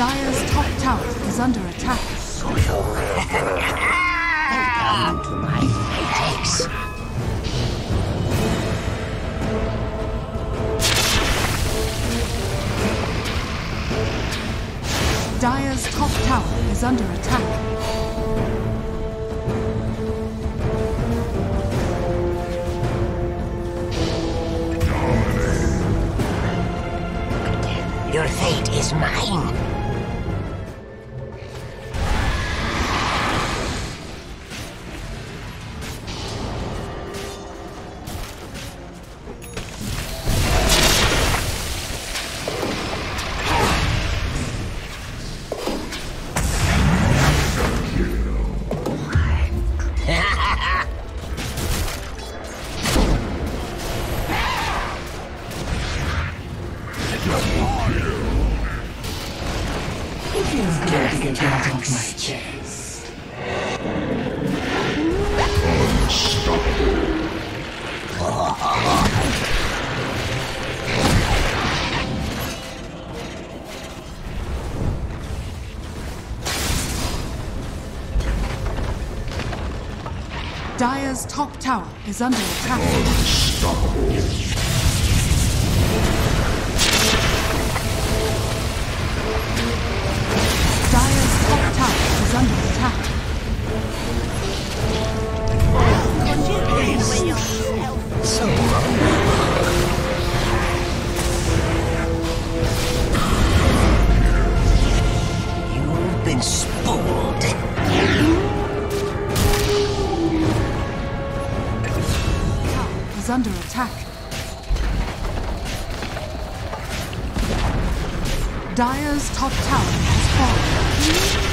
Dire's top tower is under attack. Welcome to my place. Dire's top tower is under attack. Your fate is mine. Dire's top tower is under attack. Dire's top tower is under attack. So long. You've been spoiled. Is under attack. Dire's top tower has fallen.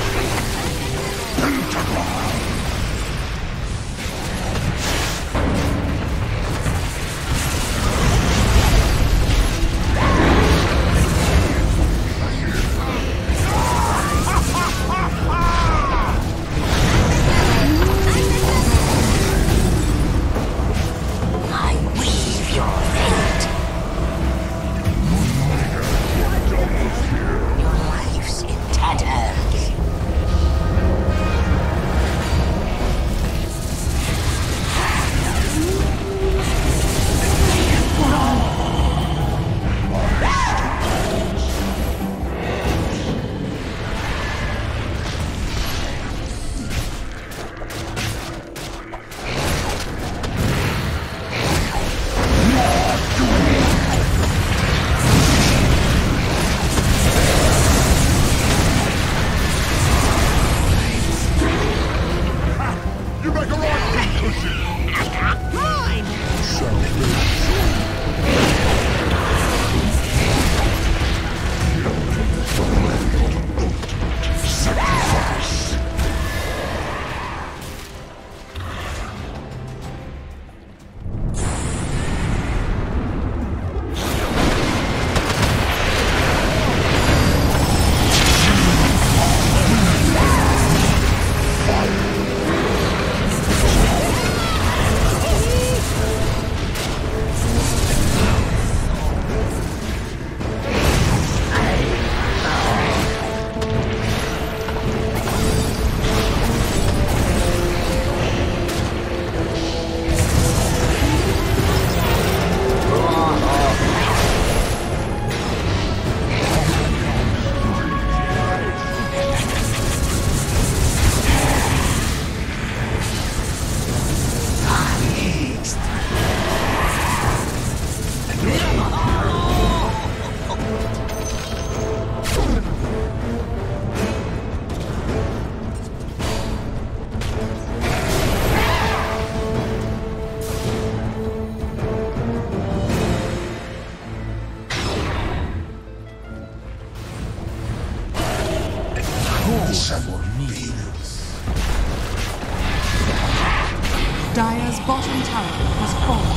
Dire's bottom tower has fallen.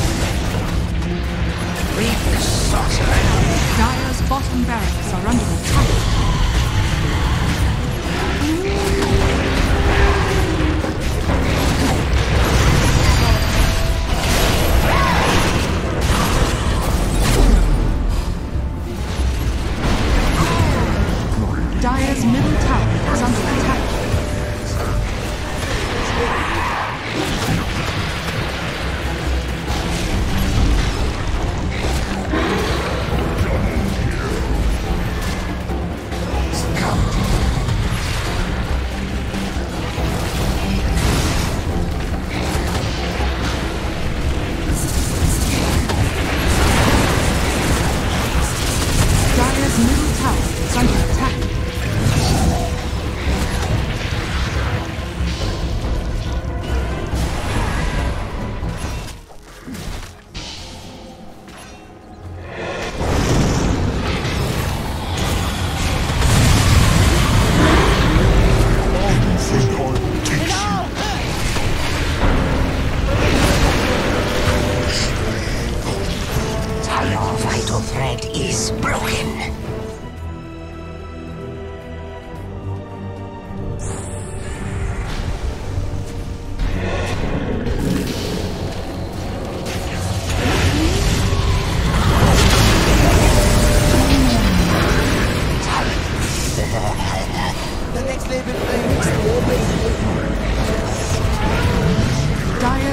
Reap the sorcerer. Dire's bottom barracks are under attack.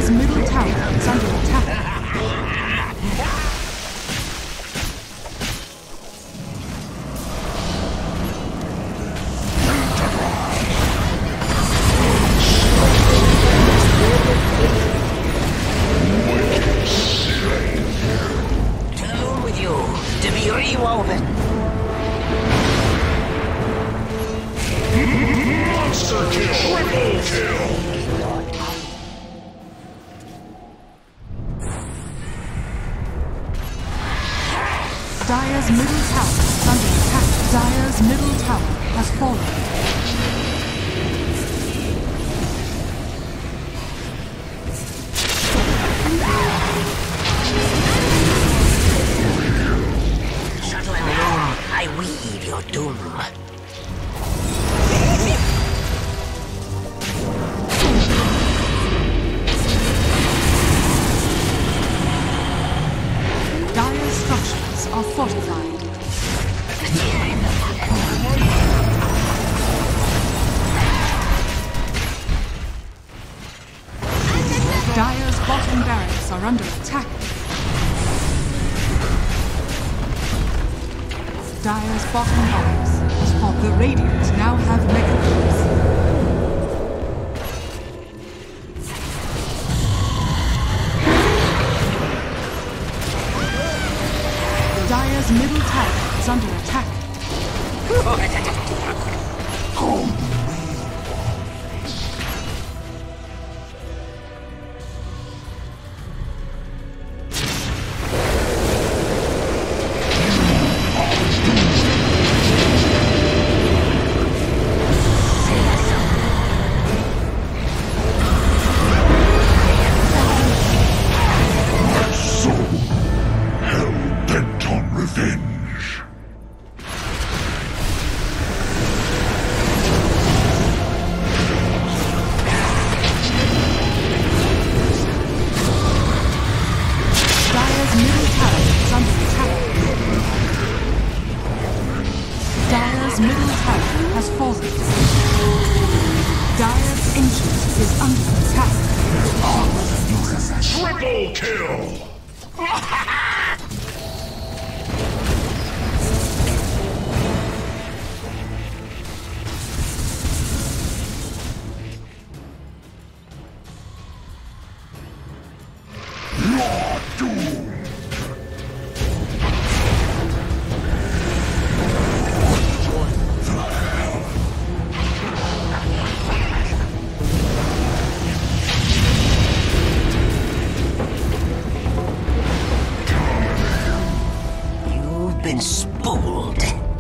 Dire's middle tower is under attack. Dire's middle tower is under attack. Dire's middle tower has fallen. Subtle and loom, I weave your doom. Dire's structures are fortified. Dire's bottom barracks are under attack. Dire's bottom barracks has fallen. The Radiant now have mega creeps. Dire's middle tower is under attack. Dire's middle tower has fallen. Dire's ancient is under attack. Triple kill! Your doom! Been spooled.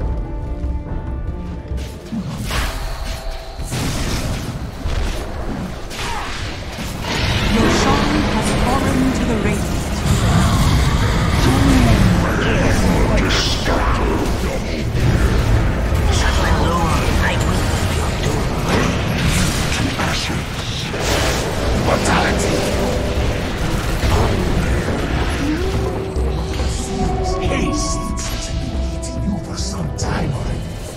Your shaman has fallen to the Radiant. Subtle and loom, I weave your doom. To ashes. Fatality. Haste. For some time already.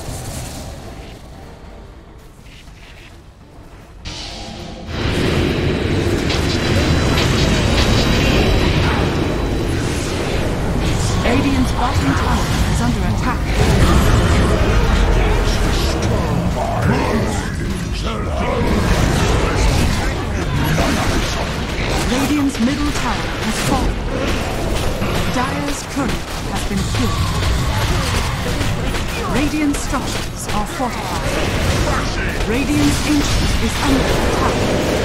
Radiant's bottom tower is under attack. Radiant's middle tower has fallen. Dire's courier has been killed. Radiant structures are fortified. Radiant's ancient is under attack.